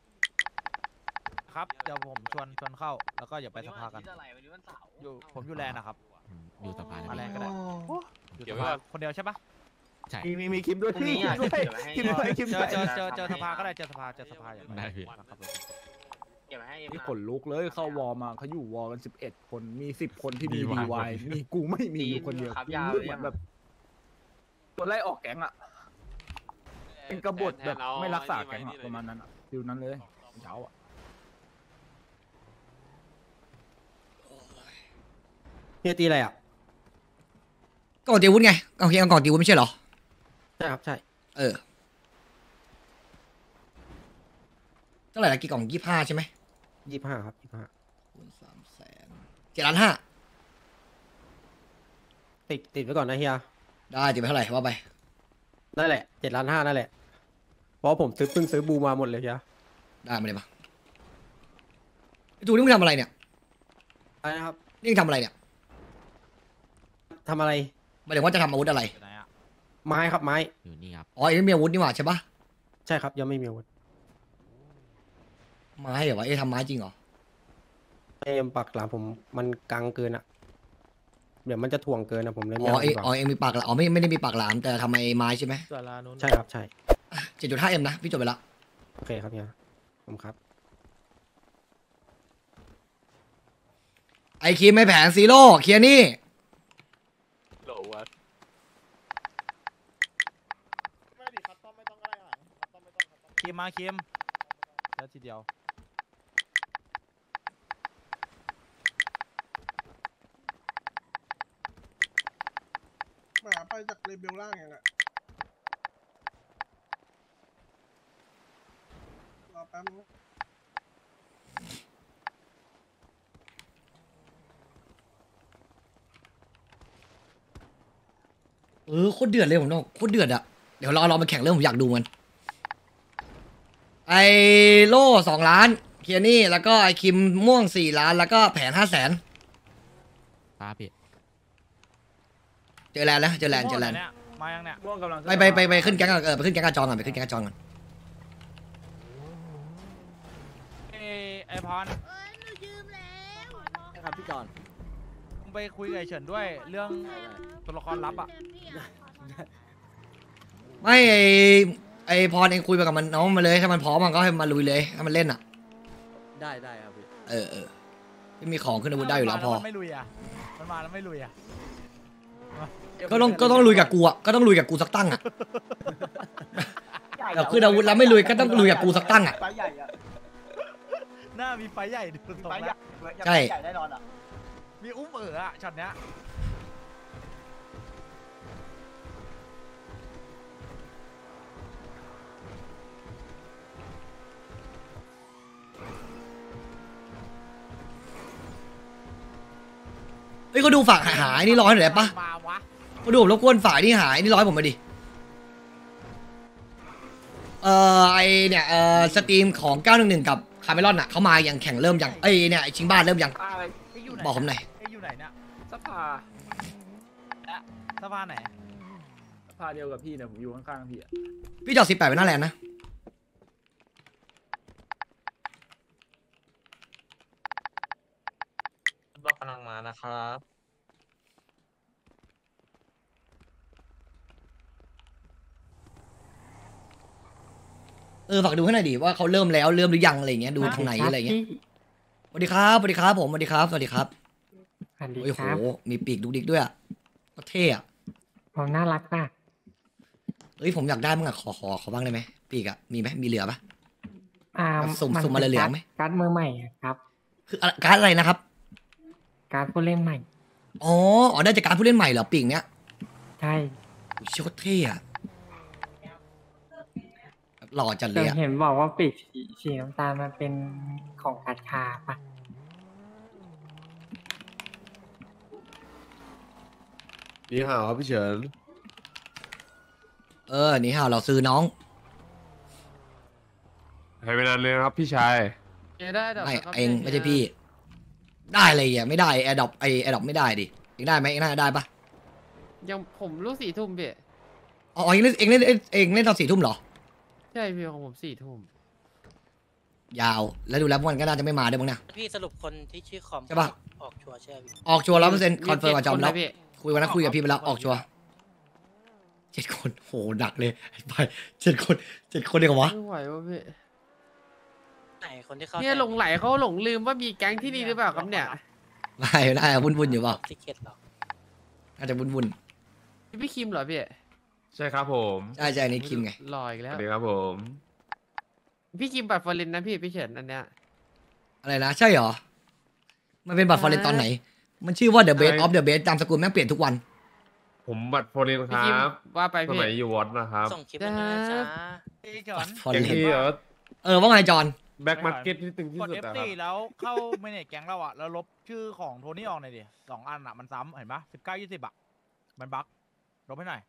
ครับเดี๋ยวผมชวนเข้าแล้วก็อย่าไปสภากันวันนี้วันเสาร์ผมอยู่แลนด์นะครับอยู่สภามาแลนด์ก็ได้อยู่เดี๋ยวสภาคนเดียวใช่ปะใช่มีคิมด้วยพี่คิมด้วยเจอสภาก็ได้เจอสภาอย่างได้พี่ครับเก็บไว้ให้นี่ขนลุกเลยเข้าวอมาเขาอยู่วอกัน11 คนมี10 คนที่มีดีวายมีกูไม่มีอยู่คนเดียวเหมือนแบบตัวไล่ออกแก๊งอะเป็นกบฏแบบไม่รักษาแก๊งอะประมาณนั้นอะฟิลนั้นเลยเช้าอะเฮียตีอะไรอ่ะกล่องตีวุ้นไงโอเคกล่องตีวุ้นไม่ใช่เหรอใช่ครับใช่เท่าไหร่ละกี่กล่อง25ใช่ไหม 25ครับ25 คูณ300,000 7,500,000 ติดไว้ก่อนนะเฮียได้ติดไปเท่าไหร่ว่าไปนั่นแหละ7,500,000นั่นแหละเพราะผมเพิ่งซื้อบูมาหมดเลยเฮียได้มาเลยปะไอ้จูนี่มึงทำอะไรเนี่ยอะไรนะครับนี่มึงทำอะไรเนี่ยทำอะไรหมายถึงว่าจะทำอาวุธอะไรไม้ครับไม้อยู่นี่ครับอ๋อยังไม่มีอาวุธนี่หว่าใช่ปะใช่ครับยังไม่มีอาวุธไม้เหรอวะทำไม้จริงเหรอเอ็มปักหลังผมมันกังเกินอ่ะเดี๋ยวมันจะถ่วงเกินนะผมเลยไม่อ๋อเอาดีกว่าเอ็งมีปากหลามอ๋อไม่ได้มีปากหลามแต่ทำไมไม้ใช่ไหมใช่ครับใช่ 7.5M นะพี่จบไปละโอเคครับเฮียผมครับไอคิมไม่แผนซีโร่เคลียร์นี่โหลวัดคิมมาคิมแล้วทีเดียวมาไปจากเลเบลล่างอย่างอ่ะรอแป๊บนึงโคตรเดือดเลยผมโคตรเดือดอะเดี๋ยวรอมาแข่งเรื่องผมอยากดูมันไอโล่2 ล้านเคลียร์นี่แล้วก็ไอคิมม่วง4 ล้านแล้วก็แผน500,000 ป้าพี่เจอแลนด์แล้วเจอแลนด์เนี่ยมายังเนี่ยม่วงกำลังไปขึ้นแก๊งก่อนไปขึ้นแก๊งกระจองก่อนไปขึ้นแก๊งกระจองก่อนไอพรครับพี่จอนมึงไปคุยกับไอเฉินด้วยเรื่องตัวละครลับอ่ะไม่ไอพรเองคุยไปกับมันน้องมาเลยถ้ามันพร้อมมันก็ให้มันลุยเลยให้มันเล่นอ่ะได้ครับพี่ไม่มีของขึ้นอาวุธได้อยู่แล้วพอมันไม่ลุยอ่ะมันมาแล้วไม่ลุยอ่ะก็ต้องลุยกับกูอ่ะก็ต้องลุยกับกูสักตั้งอ่ะแบบขึ้นอาวุธแล้วไม่ลุยก็ต้องลุยกับกูสักตั้งอ่ะไปใหญ่อะหน้ามีไฟใหญ่ดูตรงไปแล้วใช่ใหญ่แน่นอนอ่ะมีอุ้มอะช็อตเนี้ยเฮ้ยเขาดูฝากหายนี่ร้อยหน่อยได้ปะมาวะเขาดูผมรบกวนฝากนี่หายนี่ร้อยผมมาดิไอเนี่ยสตรีมของ911กับคาเมลอนอ่ะเขามาอย่างแข่งเริ่มยังเอ้ยเนี่ยไอ้ชิงบ้านเริ่มยังอะไรไอ้อยู่ไหนบอกผมหน่อยไอ้อยู่ไหนเนี่ยสภาสะพานไหนสภาเดียวกับพี่เนี่ยผมอยู่ข้างๆพี่อะพี่จอด18ไปหน้าแลนด์นะรถกำลังมานะครับฝากดูให้หน่อยดิว่าเขาเริ่มแล้วเริ่มหรือยังอะไรอย่างเงี้ยดูทางไหนอะไรอย่างเงี้ยสวัสดีครับสวัสดีครับผมสวัสดีครับสวัสดีครับโอ้ยโหมีปีกดุกดิกด้วยอ่ะก็เท่อะผมน่ารักมากเอ้ยผมอยากได้มั้งอะขอบ้างได้ไหมปีกอะมีไหมมีเหลือปะมันสุ่มมาเหลือๆไหมการ์ดมือใหม่ครับคือการ์ดอะไรนะครับการ์ดผู้เล่นใหม่อ๋อได้จากการผู้เล่นใหม่เหรอปีกเนี้ยใช่โอ้ยโคตรเท่อะหล่อจัดเลยอะเห็นบอกว่าปีกสีน้ำตาลมันเป็นของกัดคาปะนี่หาวครับพี่เฉินนี่ฮะเราซื้อน้องให้ไปนานเลยนะครับพี่ชายได้ดอกไม่เองไม่ใช่พี่ ได้เลยอ่ะไม่ได้แอร์ดรอปแอร์ดรอปไม่ได้ดิเองได้ไหมเองน่าจะได้ปะยังผมลูก4 ทุ่มพี่อ๋อเองเล่นตอน4 ทุ่มเหรอใช่พี่ของผม4 ทุ่มยาวแล้วดูแล้วมันก็น่าจะไม่มาด้วยมั้งเนี่ยพี่สรุปคนที่ชื่อคอมใช่ปะออกชัวร์ใช่ไหมพี่ออกชัวร์100%คอนเฟิร์มกับจอมแล้วพี่คุยวันนั้นคุยกับพี่ไปแล้วออกชัวร์7 คนโหหนักเลยไป7 คนเดียวกันวะไม่ไหววะพี่ไหนคนที่เข้าเนี่ยหลงไหลเขาหลงลืมว่ามีแก๊งที่นี่หรือเปล่าครับเนี่ยไม่ได้วุ่นอยู่เปล่าทิเก็ตหรอน่าจะวุ่นพี่คิมเหรอพี่ใช่ครับผมใช่อันนี้คิมไงรออีกสแล้ววัสดีครับผมพี่คิมบัตรฟอร์เรนนะพี่เฉินอันเนี้ยอะไรนะใช่เหรอมันเป็นบัตรฟอร์เรนตอนไหน มันชื่อว่า The Best of the Best ตามสกุลแม่งเปลี่ยนทุกวันผมบัตรโฟลินคพี่รัคิมบว่าไปสพี่มัยอยู่วอตนะครับส่งคลิปมาด้วยนะจ๊ะไอ้จอนฟอร์แกงเรนที่ว่าไงจอนแบ็กมาร์เก็ตที่ตึงที่กดสุดอะค F4 รับแล้วเข้าเมเนจแก๊งเราอะแล้วลบชื่อของโทนี่ออกหน่อยดิ2 อันอะมันซ้ำเห็นปะ19-20อะมันบั๊กลบให้หน่อย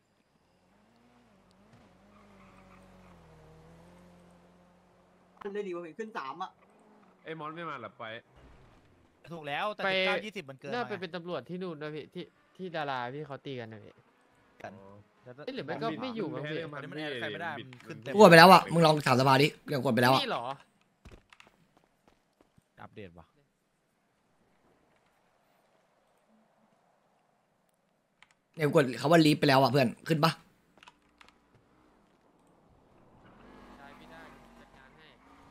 ขึ้นได้ดีกว่าเห็นขึ้น3อ่ะไอ้มอนไม่มาหรอไปถูกแล้วแต่ไป 19-20มันเกินน่าไปไปเป็นตำรวจที่นู่นนะพี่ที่ดาราพี่เขาตีกันนะพี่แล้วเอ้ยหรือไม่ก็ไม่อยู่มั้งพี่มันไม่ได้ใครไม่ได้มันขึ้นเต็มกูกดไปแล้วอ่ะมึงลองถามสภาดิยังกดไปแล้วอ่ะนี่เหรออัปเดตปะเนี่ยกูกดเขาว่าลีฟไปแล้วอ่ะเพื่อนขึ้นปะได้พี่ได้จัดการให้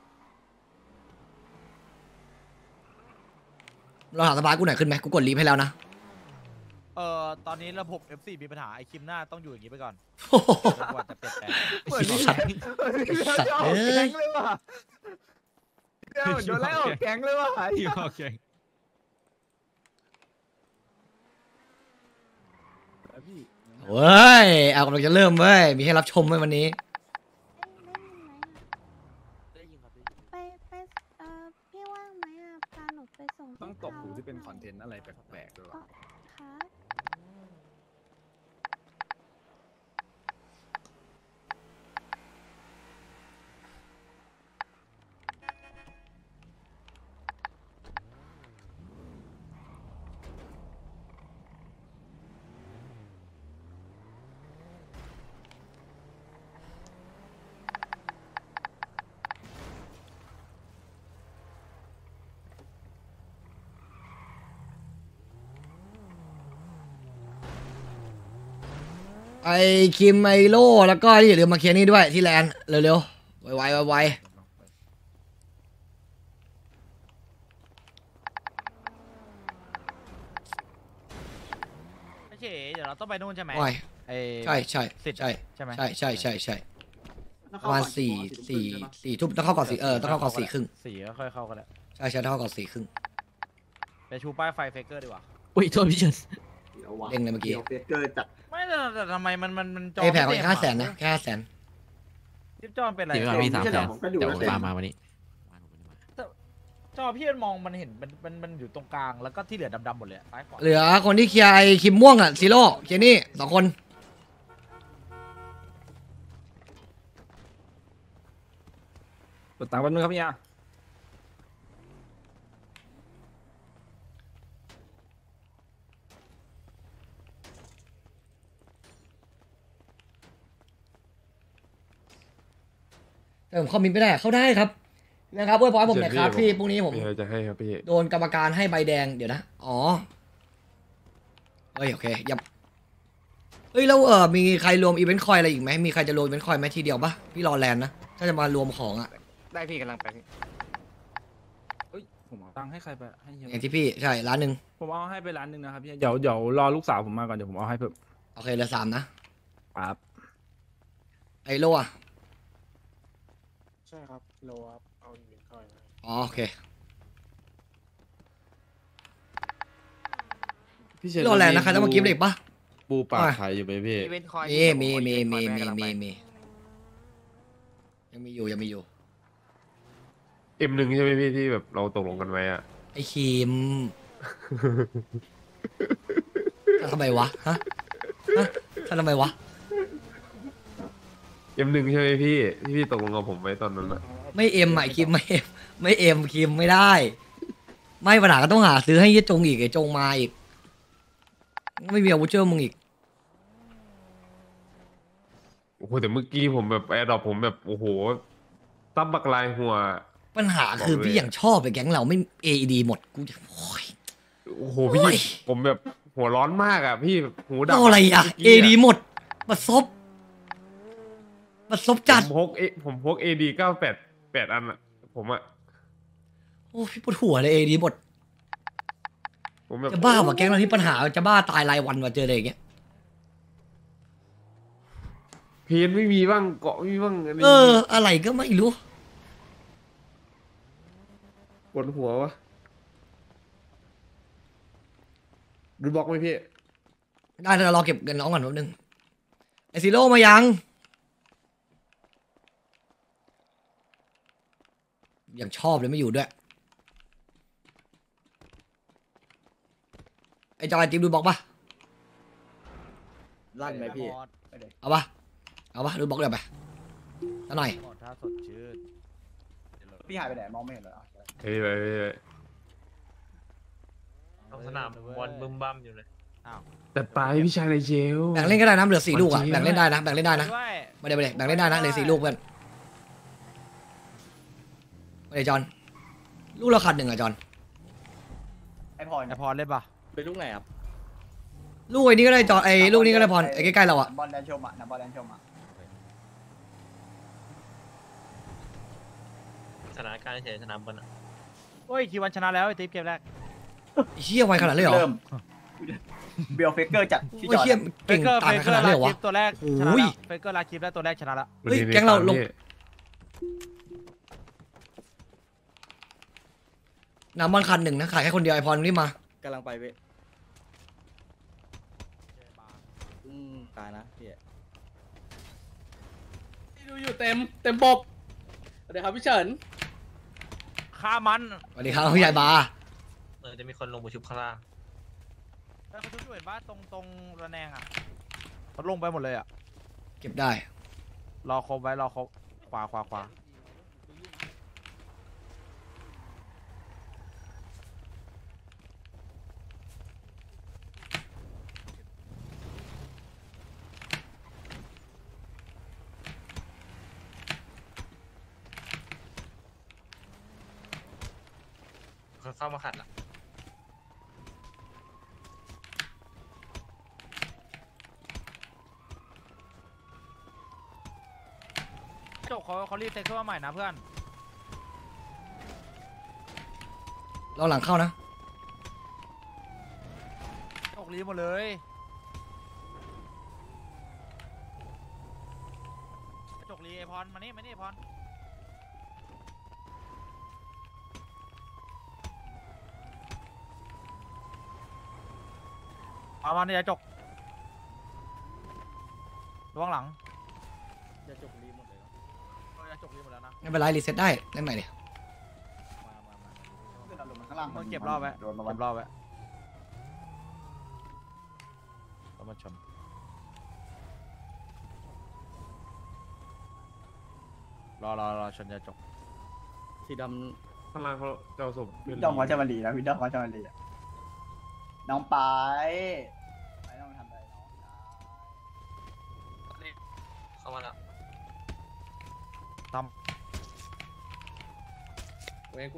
เราถามสภากูหน่อยขึ้นไหมกูกดลีฟให้แล้วนะตอนนี้ระบบ F4 มีปัญหาไอคิมหน้าต้องอยู่อย่างนี้ไปก่อนโอ้โหจนกว่าจะเปลี่ยนแปลงไอ้สัตว์ สัตว์จะอเอ้อกยแก๊งเลยว่ะโดนไล่ออกแก๊งเลยว่ะเว้ยเอากำลังจะเริ่มเว้ยมีให้รับชมไหมวันนี้ไปพี่ว่างไหมอ่ะพาหนูไปส่งต้องตบหูที่เป็นคอนเทนต์อะไรแปลกๆด้วยวะค่ะไอคิมไอโลแล้วก็นี่อย่าลืมมาเคลียร์นี่ด้วยที่แลนด์เร็วๆไวๆไวไม่ใช่เดี๋ยวเราต้องไปนู่นใช่ไหมๆไวไอ้ใช่ใช่สิทธิ์ใช่ใช่ไหมใช่ประมาณ4 ทุ่มต้องเข้าก่อน4ต้องเข้าก่อน4 ครึ่ง 4ก็ค่อยเข้ากันแหละใช่ใช่เท่ากับ4 ครึ่งไปชูป้ายไฟเฟกเกอร์ดีกว่าอุ้ยโทษพี่เฉินเด้งเลยเมื่อกี้เฟเกอร์จัดไม่แต่ทำไมมันจอไอ้แผงไม่อีเต็กม 500,000นะแค่500,000 จิ๊บจอมันเป็นอะไรเดี๋ยวพี่300,000เดี๋ยวผมฟาร์มมาวันนี้จอพี่มองมันเห็นมันอยู่ตรงกลางแล้วก็ที่เหลือดำๆหมดเลยซ้ายขวาเหลือคนที่เคลียร์ไอ้คิมม่วงอ่ะซีโร่เคลียร์นี่2 คนกดตังค์แป๊บนึงครับพี่ยาแต่ผมคอมมิตไม่ได้เข้าได้ครับนะครับอวยพรผมหน่อยครับพี่พรุ่งนี้ผมมีอะไรจะให้ครับพี่โดนกรรมการให้ใบแดงเดี๋ยวนะอ๋อเฮ้ยโอเคยับเฮ้ยแล้วมีใครรวมอีเวนต์คอยอะไรอีกไหมมีใครจะรวมอีเวนต์คอยไหมทีเดียวปะพี่รอแลนด์นะถ้าจะมารวมของอ่ะได้พี่กำลังไปพี่เฮ้ยผมเอาตังค์ให้ใครไปให้เฮียอย่างที่พี่ใช่ร้านหนึ่งผมเอาให้ไปร้านหนึ่งนะครับพี่เดี๋ยวรอลูกสาวผมมาก่อนเดี๋ยวผมเอาให้เพิ่มโอเคเหลือ3นะครับ ไอโลอ่ะใช่ครับโลครับเอาอีก1 ก้อนอ๋อโอเครอแลนด์นะใครต้องมากิฟต์เด็กปะปูปากขายอยู่ไหมพี่อีเวนต์คอยมียังมีอยู่ M1 ใช่ไหมพี่ที่แบบเราตกลงกันไว้อะไอคิมทำไมวะฮะทำไมวะ M1 ใช่ไหมพี่ที่พี่ตกลงกับผมไว้ตอนนั้นอะไม่เอ็มอ่ะไอคิมไม่เอ็มคิมไม่ได้ ไม่ปัญหาก็ต้องหาซื้อให้ยี่จงอีกไอจงมาอีกไม่มีอาวุธเชื่อมึงอีกโอ้โหแต่เมื่อกี้ผมแบบแอร์ดรอปผมแบบโอ้โหตับบักลายหัวปัญหาคือพี่อย่างชอบไปแก๊งเราไม่ AED หมดกูจะโอ้ยโอ้โหพี่ผมแบบหัวร้อนมากอ่ะพี่หูดับเอาอะไรอ่ะ AED หมดบัดซบจัดผมพก AD 988 อันอ่ะผมอ่ะโอ้พี่ปวดหัวเลย AED หมดผมแบบจะบ้าว่ะแก๊งเราที่ปัญหาจะบ้าตายรายวันว่ะเจออะไรอย่างเงี้ยเพนไม่มีบ้างเกาะไม่มีบ้างอะไรอะไรก็ไม่รู้ปวดหัววะดูบล็อกไหมพี่ได้เดี๋ยวเรารอเก็บเงินน้องก่อนแป๊บนึงไอซีโร่มายังยังชอบเลยไม่อยู่ด้วยไอจอยติ๊บดูบล็อกปะลั่นไหมพี่เอาปะดูบล็อกเดี๋ยวไปสักหน่อยถ้าสดชื่นพี่หายไปไหนมองไม่เห็นเลยเฮ้ยไปสนามบอลบึ้มบั้มอยู่เลยแต่ไปพี่ชายในเจลแบ่งเล่นก็ได้นะเหลือ4 ลูกอ่ะจริงแบ่งเล่นได้นะแบ่งเล่นได้นะด้วยไม่ได้แบ่งเล่นได้นะเหลือ4 ลูกเพื่อนไม่ได้จอนลูกเราขาด1อ่ะจอนไอพรไอพรเล่นปะเป็นลูกไหนครับลูกไอ้นี้ก็ได้จอนไอ้ลูกนี้ก็ได้พรไอ้ใกล้ๆเราอ่ะบอลแดนชมอ่ะนะบอลแดนชมอ่ะสถานการณ์เฉยสนามบอลอะโอ้ยคิววันชนะแล้วไอติ๊บเกมแรกไอ้เชี่ยไวขนาดเลยเหรอเริ่มเบลเฟเกอร์จัดพี่โอ้จยอเชี่ยดเก่งต่างขนาดเลยเหรอวะตัวแรกชนะโอ้ยแล้วเฟเกอร์ลาคิปแล้วตัวแรกชนะแล้วเฮ้ยแก๊งเราลง น้ำมันคัน1นะขายแค่คนเดียวไอพรนี่มากำลังไปพี่ตายนะพี่ดูอยู่เต็มบบสวัสดีครับพี่เฉินฆ่ามันสวัสดีครับพี่ใหญ่บาจะมีคนลงมาชุบข้างล่างแล้วเขาช่วยเห็นว่าตรงระแนงอ่ะเขาลงไปหมดเลยอ่ะเก็บได้รอครบไว้รอครบขวาเข้ามาขัดละจบเขารีบเซ็ตขึ้นมาใหม่นะเพื่อนเราหลังเข้านะจบรีบหมดเลยจบรีไอพรมานี่ไอพรมาเนี่ยจกระวังหลังจะจบรีหมดเลยจกรีหมดแล้วนะไม่เป็นไรรีเซ็ตได้เล่นใหม่ดิข้างล่างมึงเก็บรอบไว้โดนมาเก็บรอบไว้ต้องมาชนรอชนยาจกสีดข้างล่างเขาเจ้าศพวิดดอมเขาจะมาลีนะวิดดอมเขาจะมาลีอะน้องไปต้องทำอะไรน้องเข้ามาแล้วตามเว้ยกู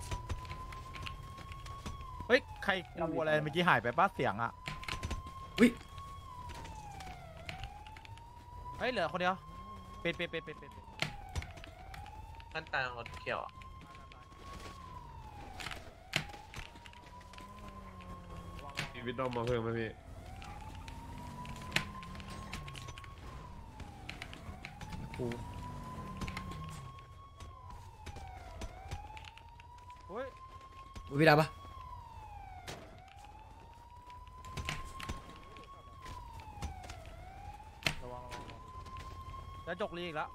เฮ้ยใครกูอะไรเมื่อกี้หายไปป้าเสียงอ่ะอุ้ยเฮ้ยเหลือคนเดียวปิดนั่นตายรถเขียวอ่ะมีวิดดอมมาเพิ่มไหมพี่กูเฮ้ยอุ้ยพี่ได้ปะระวังยาจกรีอีกแล้ว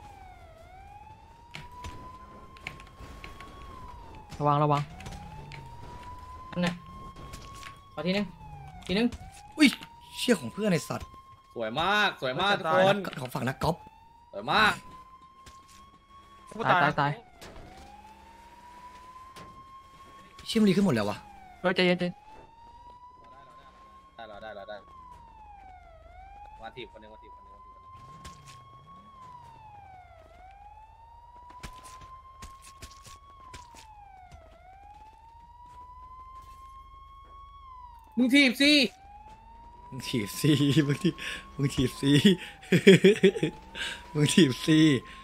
ระวังอันน่ะขอทีนึงอุ้ยเชี่ยของเพื่อนไอสัตว์สวยมากทุกคนของฝั่งนักกอล์ฟสวยมากกูตายเชี่ยมันดีขึ้นหมดแล้ววะใจเย็นได้มาทีบคนหนึงมึงทีบสิมึงถีบซีมึงถีบซีมึงถีบซี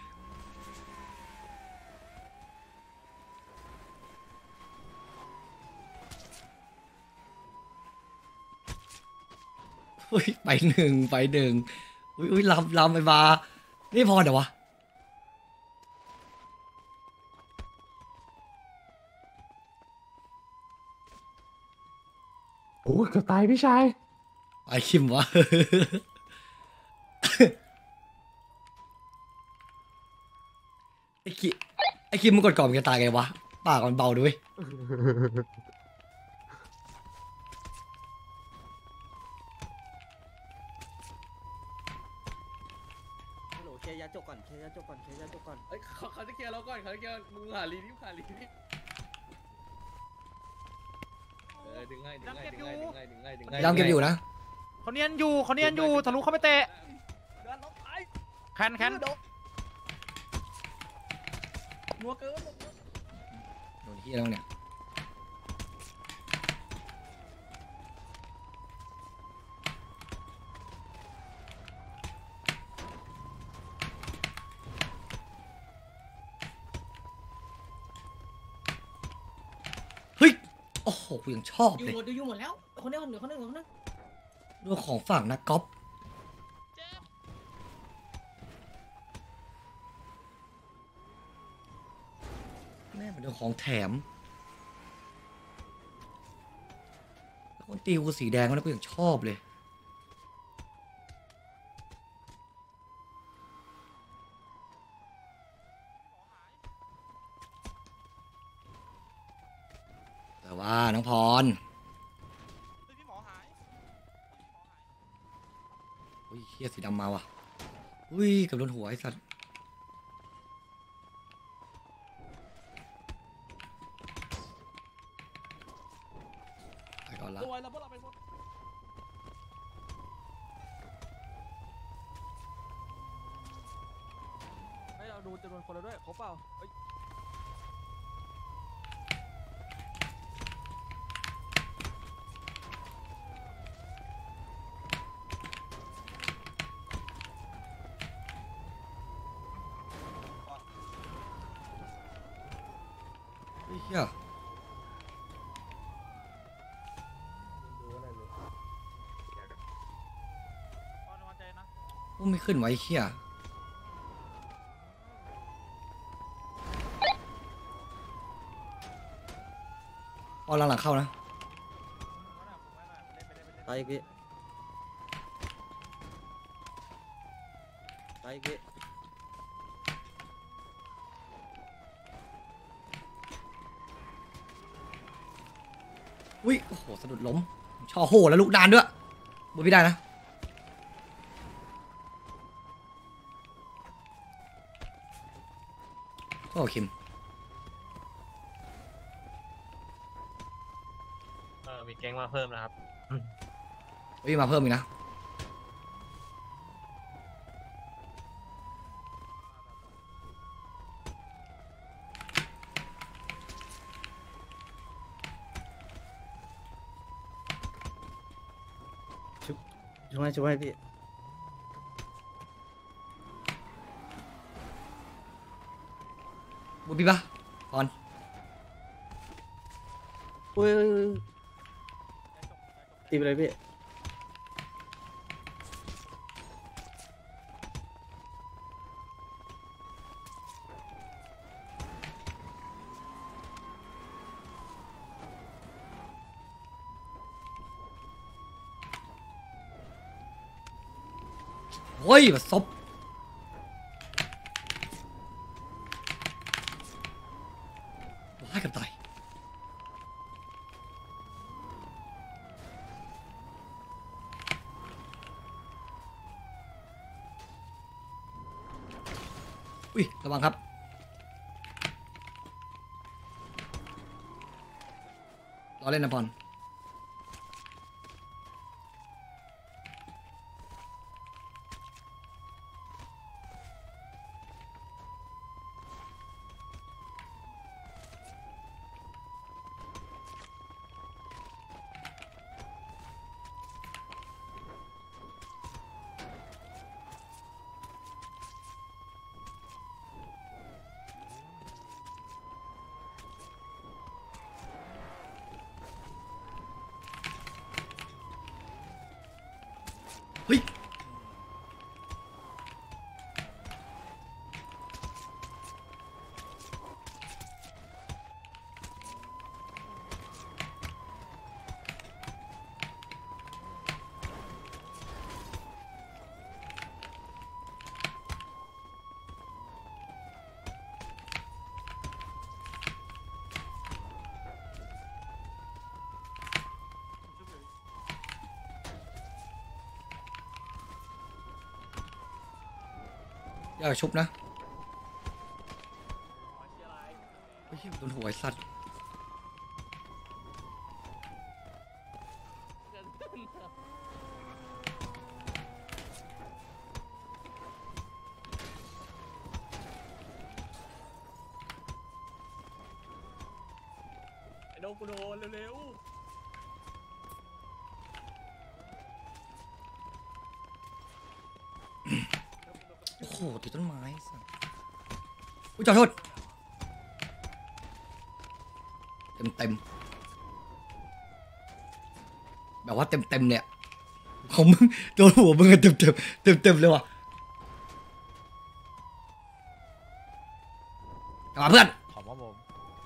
อุ้ยไปหนึ่งอุ้ยลำไปบานี่พอเดี๋ยววะโอ้ยเกือบตายพี่ชายไอคิมวะ ไอคิมมึงกดก่อนมึงจะตายไงวะปากมันเบาด้วยฮัลโหลเคลียร์ยาจกก่อนเอ้ยเขาจะเคลียร์เราก่อนมึงหาลีนี่ดึงให้ยามเก็บอยู่นะเขาเนียนอยู่ทะลุเข้าไปเตะแคนนัวเกินโดนที่แล้วเนี่ยเฮ้ยโอ้โหกูยังชอบเลยอยู่หมดแล้วคนนึงเหลือคนนึงเรื่องของฝั่งนักกอล์ฟแม่เป็นเรื่องของแถมแล้วคนตีกูสีแดงแล้วกูยังชอบเลยแต่ว่าน้องพรอุ้ยเฮียสีดำมาว่ะอุ้ยเกับโดนหัวไอ้สัตว์ไปก่อนละตัวแล้วพวกเราไปหมดให้เราดูจำนวนคนแล้วด้วยครบเปล่าเฮ้ยเฮียอุ้มไม่ขึ้นไว้เฮียพอหลังๆเข้านะตาอีกพี่ไปอีกพี่อุ้ยโอ้โหสะดุดล้มช่อโหแล้วลูกดานด้วยบุพี่ได้นะโอ้คิมมีแก๊งมาเพิ่มนะครับเฮ้ยมาเพิ่มอีกนะช่วยพี่บุพี่ปะก่อนอุ้ยตีไปเลยพี่เฮ้ยแบบซบว้ายกับตายอุ้ยระวังครับรอเล่นนะบอลเฮ้ยอย่าชุบนะเฮ้ยโดนหัวไอ้สัตว์ไอ้โดนกูโดนเร็วโอ้โหติดต้นไม้สัตว์อุ้ยขอโทษเต็มแบบว่าเต็มเนี่ยของมึงโดนหัวมึงเต็มเลยว่ะกลับมาเพื่อนขอบว่าผม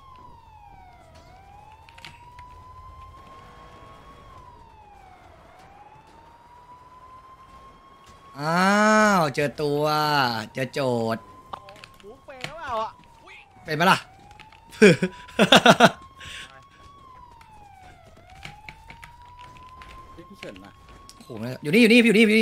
อ้าวเจอตัวเจอโจทย์หมูเปย์หรือเปล่าอ่ะเป็นไหมล่ะพี่เฉินมาโอ้โหอยู่นี่พี่อยู่นี่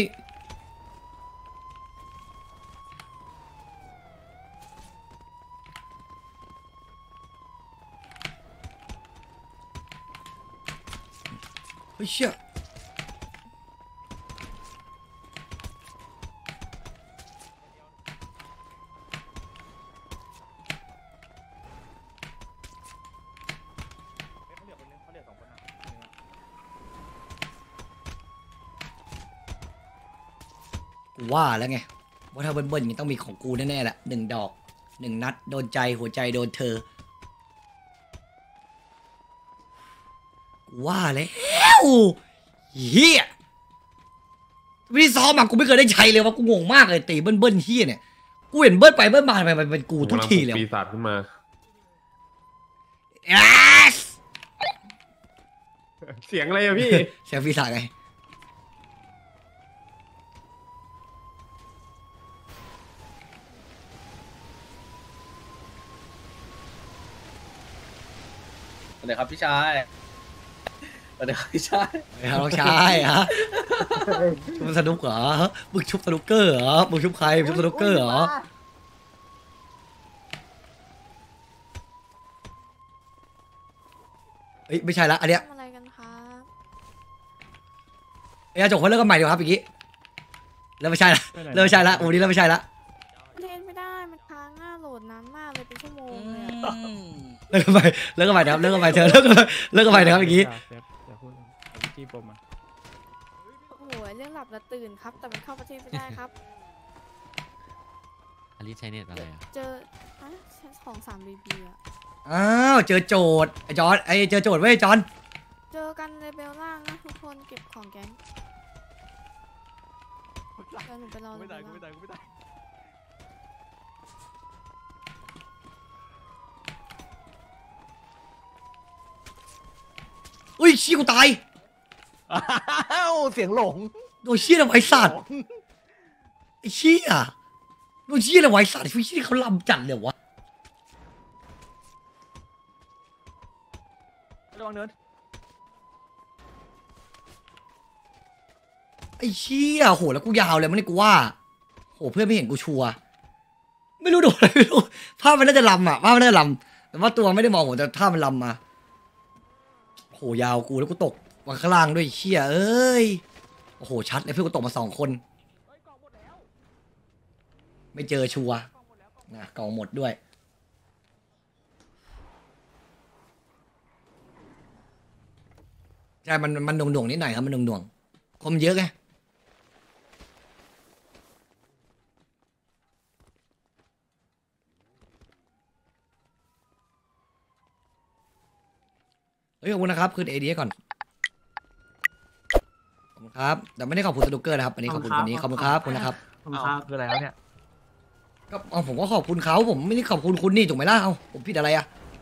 เฮ้ยเชี่ยกูว่าแล้วไงว่าถ้าเบิ้ลๆอย่างนี้ต้องมีของกูแน่ๆแหละ1 ดอก 1 นัดโดนใจหัวใจโดนเธอกูว่าแล้วเฮียวิธีซ้อมอะกูไม่เคยได้ใช้เลยว่ากูงงมากเลยตีเบิ้ลเฮียเนี่ยกูเห็นเบิ้ลไปเบิ้ลมาไปเป็นกูทุกทีเลยปีศาจขึ้นมา yes เสียงอะไรอะพี่เสียงปีศาจไงวัสดีครับพี่ชายสวัสดีครับพี่ชายน้องชายฮะมึงสนุกเหรอมึงชุบสนุกเกอร์เหรอมึงชุบใครมึงชุบสนุกเกอร์เหรอเอ้ยไม่ใช่ละอันเนี้ยทำอะไรกันครับเอ้ยจบคนเลิกกันใหม่ดีกว่าครับอีกทีเริ่มไม่ใช่ละเริ่มไม่ใช่ละวันนี้เริ่มไม่ใช่ละเล่นไม่ได้มันค้างโหลดนานมากเลยเป็นชั่วโมงเลยอะเลิกกันใหม่นะครับเลิกกันใหม่เธอเลิกกันใหม่นะครับอีกทีอย่าพูดที่ปมมันโอ้โหเรื่องหลับและตื่นครับ แต่มันเข้าประเทศไม่ได้ครับอลิสใช้เน็ตอะไรอ่ะเจออะของ3 BB อะอ้าวเจอโจทย์ไอ้จอนเจอโจทย์เว้ยจอนเจอกันในเบลล่างนะทุกคนเก็บของแก๊งเดี๋ยวหนูไปรอในเบลล่างอุ้ยชี้กูตายอ้าวเสียงหลงโดนชี้อะไรไว้สัตว์ไอ้ชี้อ่ะโดนชี้อะไรไว้สัตว์ไอ้ชี้เขาลำจัดเลยวะระวังเนินไอ้ชี้อ่ะโหแล้วกูยาวเลยมันนี่กูว่าโหเพื่อนไม่เห็นกูชัวร์ไม่รู้โดนอะไรไม่รู้ภาพมันน่าจะลำอ่ะภาพมันน่าจะลำแต่ว่าตัวไม่ได้มองผมแต่ภาพมันลำมาโหยาวกูแล้วกูตกมาข้างล่างด้วยเชี่ยเอ้ยโอ้โหชัดเลยเพื่อนกูตกมา2 คนไม่เจอชัวร์นะกล่องหมดด้วยใช่มันหน่วงๆนิดหน่อยครับมันหน่วงๆคมเยอะไงเฮ้ยขอบคุณนะครับคืนเอดีก่อนขอบคุณครับแต่ไม่ได้ขอบคุณสนุกเกอร์นะครับอันนี้ขอบคุณคนนี้ขอบคุณครับคุณนะครับคืออะไรแล้วเนี่ยก็เอาผมก็ขอบคุณเขาผมไม่ได้ขอบคุณคุณนี่ถูกไหมล่ะเอาผมผิดอะไรอ่ะ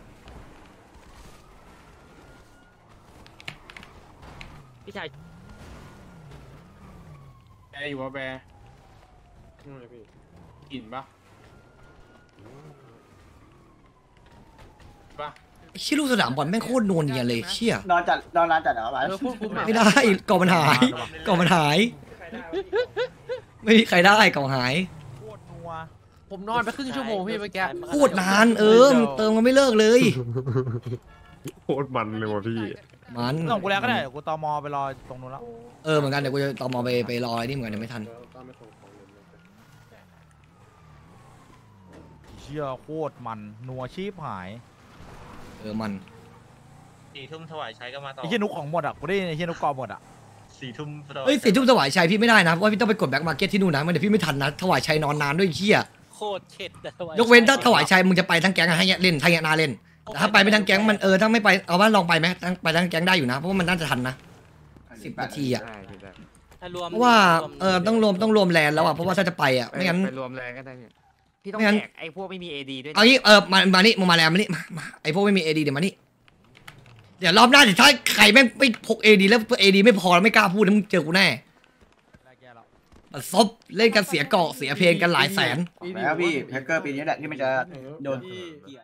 พี่ชายแบร์อยู่วะแบร์นู่นเลยพี่กลิ่นปะปะไอ้เชี่ยลูกสนามบอลแม่งโคตรนวลเนียเลยเชี่ยนอนร้านจัดเหรอวะไม่ได้กล่องมันหายกล่องมันหาย ไม่มีใครได้กล่องหายผมนอนไปครึ่งชั่วโมงพี่เมื่อกี้โคตรนานมันเติมกันไม่เลิกเลยโคตรมันเลยว่ะพี่มันส่งกูแล้วก็ได้เดี๋ยวกูตอมอไปรอตรงนู้นแล้วเหมือนกันเดี๋ยวกูจะตอมอไปรอไอ้นี่เหมือนกันเดี๋ยวไม่ทันเชี่ยโคตรมันนัวชีพหายมัน 4 ทุ่มถวายชัยก็มาต่อไอ้เชี่ยนุกของหมดอ่ะกูได้ยินไอ้เชี่ยนุกกอหมดอ่ะ 4 ทุ่มเฮ้ย4 ทุ่มถวายชัยพี่ไม่ได้นะเพราะว่าพี่ต้องไปกดแบ็คมาร์เก็ตที่นู่นนะมันเดี๋ยวพี่ไม่ทันนะถวายชัยนอนนานด้วยไอ้เชี่ยโคตรเข็ดเลยยกเว้นถ้าถวายชัยมึงจะไปทั้งแก๊งให้เล่นทั้งนาเล่นแต่ถ้าไปไม่ทั้งแก๊งมันถ้าไม่ไปเอาว่าลองไปไหมไปทั้งแก๊งได้อยู่นะเพราะว่ามันน่าจะทันนะ10 นาทีอ่ะ เพราะว่าต้องรวมแลนแล้วอ่ะเพราะว่าถ้าจะไปอ่ะไม่งั้นไปรวมแรงก็ได้เนี่ยพี่ต้องไม่งั้นแจกไอ้พวกไม่มีเอดีด้วยนะเอางี้มานี่มึงมาแลนมานี่มาไอพวกไม่มีเอดีเดี๋ยวมานี่เดี๋ยวรอบหน้าเดี๋ยวถ้าใครไม่พกเอดีแล้วเอดีไม่พอแล้วไม่กล้าพูดนะมึงเจอกูแน่มันซบเล่นกันเสียเกาะเสียเพลงกันหลายแสนแล้วพี่แฮกเกอร์ปีนี้แหละที่มันจะโดน